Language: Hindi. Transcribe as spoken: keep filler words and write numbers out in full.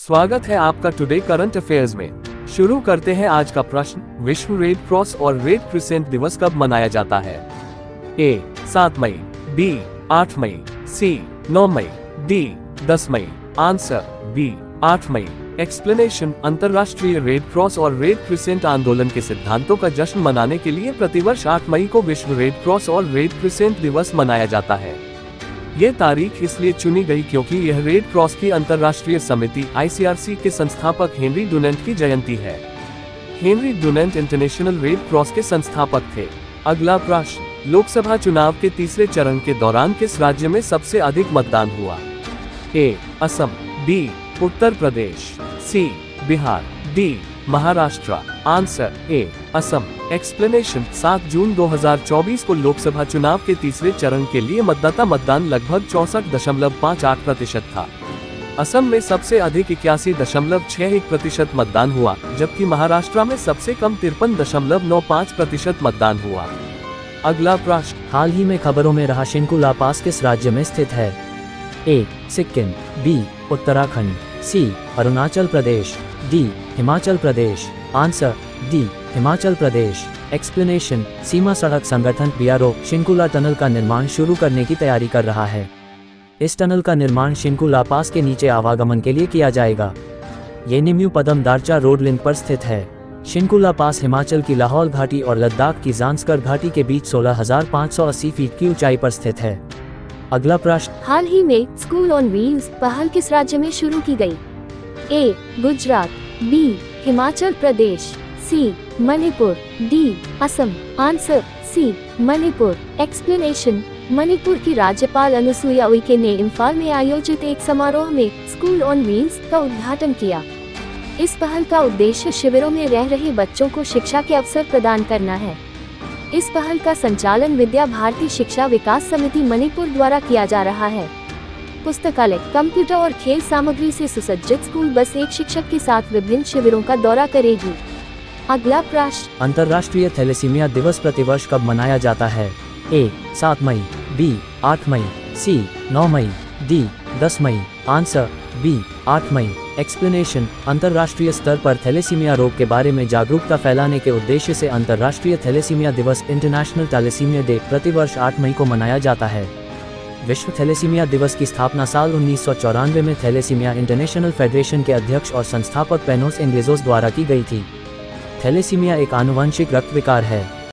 स्वागत है आपका टुडे करंट अफेयर्स में। शुरू करते हैं आज का प्रश्न। विश्व रेड क्रॉस और रेड क्रिसेंट दिवस कब मनाया जाता है? ए सात मई, बी आठ मई, सी नौ मई, डी दस मई। आंसर बी आठ मई। एक्सप्लेनेशन। अंतर्राष्ट्रीय रेड क्रॉस और रेड क्रिसेंट आंदोलन के सिद्धांतों का जश्न मनाने के लिए प्रतिवर्ष आठ मई को विश्व रेड क्रॉस और रेड क्रिसेंट दिवस मनाया जाता है। ये तारीख इसलिए चुनी गई क्योंकि यह रेड क्रॉस की अंतर्राष्ट्रीय समिति आई सी आर सी के संस्थापक हेनरी डुनेंट की जयंती है। Henry Dunant international Red Cross के संस्थापक थे। अगला प्रश्न। लोकसभा चुनाव के तीसरे चरण के दौरान किस राज्य में सबसे अधिक मतदान हुआ? A Assam, B Uttar Pradesh, C Bihar, D Maharashtra. Answer A Assam. Explanation. सात जून दो हज़ार चौबीस को लोकसभा चुनाव के तीसरे चरण के लिए मतदाता मतदान लगभग चौसठ दशमलव पाँच आठ प्रतिशत था। असम में सबसे अधिक इक्यासी दशमलव छह एक प्रतिशत मतदान हुआ, जबकि महाराष्ट्र में सबसे कम तिरपन दशमलव नौ पाँच प्रतिशत मतदान हुआ। अगला प्रश्न। हाल ही में खबरों में रहा शिंकु ला पास किस राज्य में स्थित है? A Sikkim, B Uttarakhand, C Arunachal Pradesh, D Himachal Pradesh. Answer D Himachal Pradesh. Explanation. सीमा सड़क संगठन B R O Shinkula tunnel का निर्माण शुरू करने की तैयारी कर रहा है। इस टनल का निर्माण शिंकु ला पास के नीचे आवागमन के लिए किया जाएगा। ये निम्यू पदम दारचा रोड लिंक पर स्थित है। शिंकु ला पास हिमाचल की लाहौल घाटी और लद्दाख की जांस्कर घाटी के बीच सोलह हजार पाँच सौ अस्सी फीट की ऊंचाई पर स्थित है। अगला प्रश्न। हाल ही में स्कूल ऑन व्हील्स पहल किस राज्य में शुरू की गई? A Gujarat, B Himachal Pradesh, C Manipur, D Assam. Answer C Manipur. Explanation. Manipur की राज्यपाल अनुसुईया उइके ने इम्फाल में आयोजित एक समारोह में स्कूल ऑन व्हील्स का उद्घाटन किया। इस पहल का उद्देश्य शिविरों में रह रहे बच्चों को शिक्षा के अवसर प्रदान करना है। इस पहल का संचालन विद्या भारती शिक्षा विकास समिति मणिपुर द्वारा किया जा रहा है। पुस्तकालय, कंप्यूटर और खेल सामग्री से सुसज्जित स्कूल बस एक शिक्षक के साथ विभिन्न शिविरों का दौरा करेगी। अगला प्रश्न। अंतर्राष्ट्रीय थैलेसीमिया दिवस प्रतिवर्ष कब मनाया जाता है? ए सात मई, बी आठ मई, सी नौ मई, डी दस मई। आंसर बी आठ मई। एक्सप्लेनेशन। अंतर्राष्ट्रीय स्तर पर थैलेसीमिया रोग के बारे में जागरूकता फैलाने के उद्देश्य से अंतर्राष्ट्रीय थैलेसीमिया दिवस इंटरनेशनल थैलेसीमिया डे प्रतिवर्ष आठ मई को मनाया जाता है। विश्व थैलेसीमिया दिवस की स्थापना साल उन्नीस सौ चौरानवे में थैलेसीमिया इंटरनेशनल फेडरेशन के अध्यक्ष और संस्थापक पेनोस इंग्लेजोस द्वारा की गई थी। थैलेसीमिया एक आनुवंशिक रक्त विकार है